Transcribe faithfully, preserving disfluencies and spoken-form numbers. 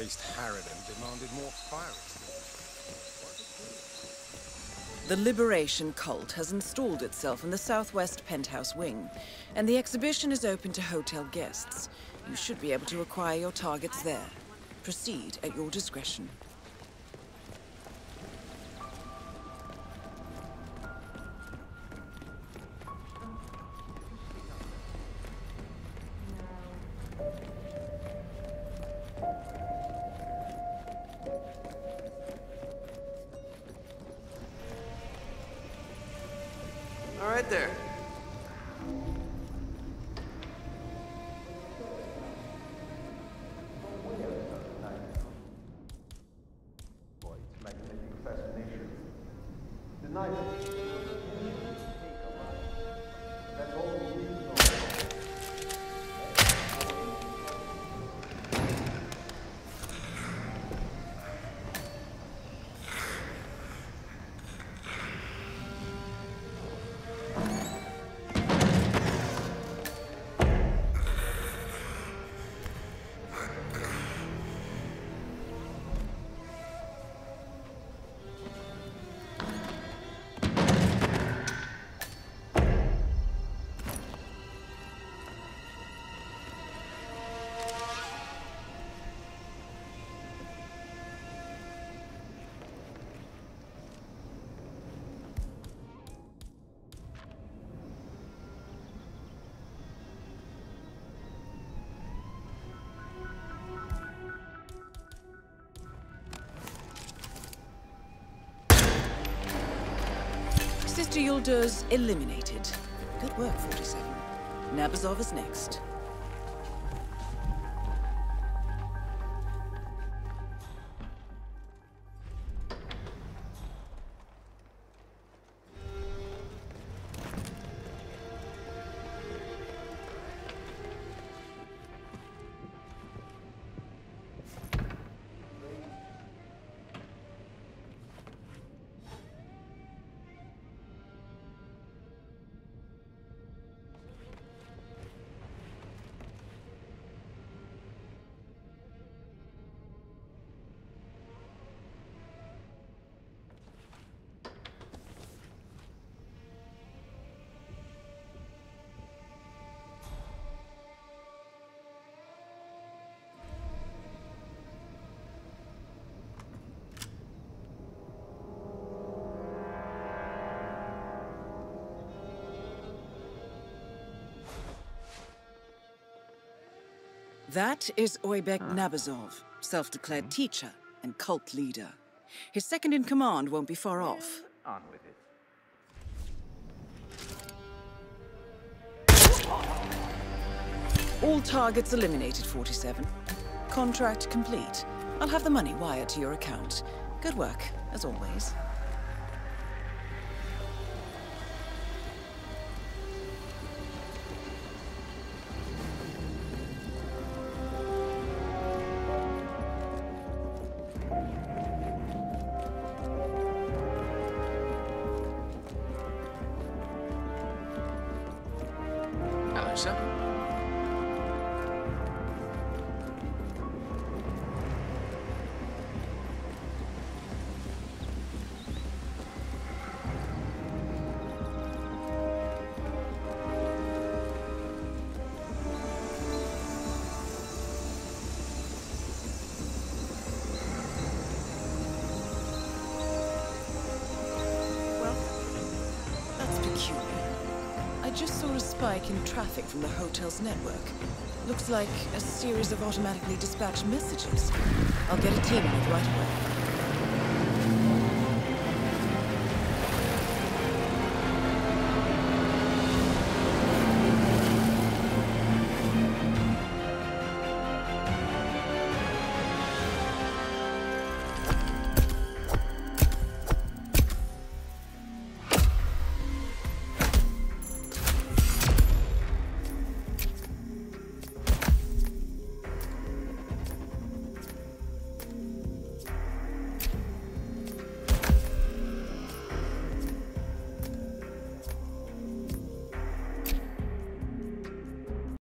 faced Harridan demanded more fire extinguishers. The Liberation Cult has installed itself in the southwest penthouse wing, and the exhibition is open to hotel guests. You should be able to acquire your targets there. Proceed at your discretion. All right there. Sister Yuldur's eliminated. Good work, forty-seven. Nabazov is next. That is Oybek Nabazov, self-declared teacher and cult leader. His second-in-command won't be far off. On with it. All targets eliminated, forty-seven. Contract complete. I'll have the money wired to your account. Good work, as always. Alexa? I just saw a spike in traffic from the hotel's network. Looks like a series of automatically dispatched messages. I'll get a team on it right away.